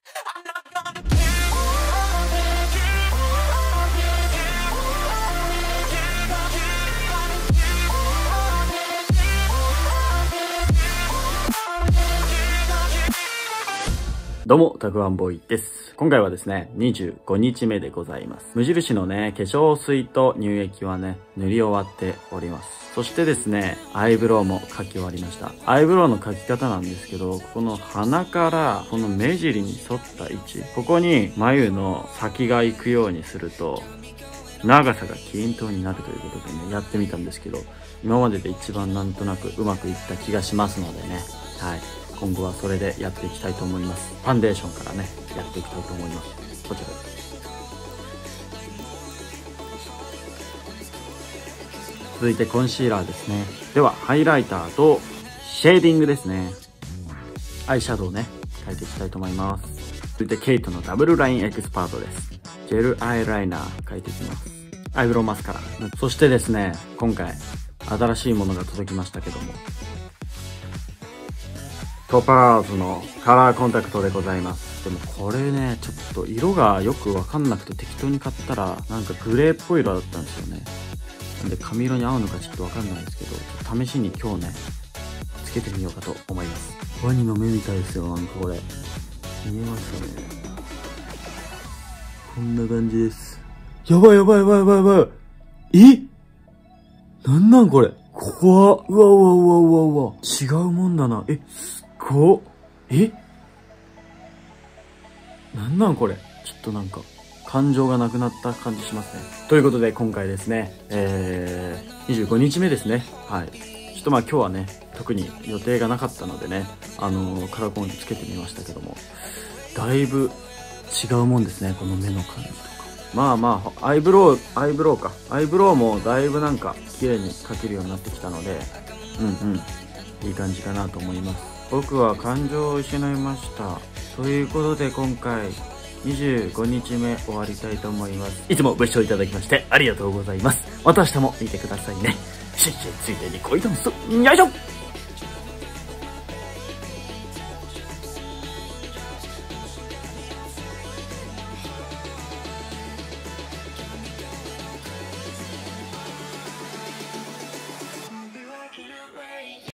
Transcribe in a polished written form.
どうも、たくわんボーイです。今回はですね、25日目でございます。無印のね、化粧水と乳液はね、塗り終わっております。そしてですね、アイブロウも描き終わりました。アイブロウの描き方なんですけど、この鼻からこの目尻に沿った位置、ここに眉の先が行くようにすると、長さが均等になるということでね、やってみたんですけど、今までで一番なんとなくうまくいった気がしますのでね、はい。今後はそれでやっていきたいと思います。ファンデーションからね、やっていきたいと思います。こちらです。続いてコンシーラーですね。では、ハイライターとシェーディングですね。アイシャドウね、描いていきたいと思います。続いてケイトのダブルラインエキスパートです。ジェルアイライナー描いていきます。アイブロウマスカラ。そしてですね、今回、新しいものが届きましたけども、トパーズのカラーコンタクトでございます。でもこれね、ちょっと色がよくわかんなくて適当に買ったら、なんかグレーっぽい色だったんですよね。なんで髪色に合うのかちょっとわかんないですけど、試しに今日ね、つけてみようかと思います。ワニの目みたいですよ、なんかこれ。見えますかね。こんな感じです。やばいやばいやばいやばいやばい。え？なんなんこれ。怖っ。うわうわうわうわうわ。違うもんだな。なんなんこれ。ちょっとなんか、感情がなくなった感じしますね。ということで、今回ですね、25日目ですね。はい。ちょっとまあ今日はね、特に予定がなかったのでね、カラーコンつけてみましたけども、だいぶ違うもんですね、この目の感じとか。まあまあ、アイブロウか。アイブロウもだいぶなんか、綺麗に描けるようになってきたので、いい感じかなと思います。僕は感情を失いました。ということで今回25日目終わりたいと思います。いつもご視聴いただきましてありがとうございます。また明日も見てくださいね。シュッシュついでに恋ダンス、よいしょ。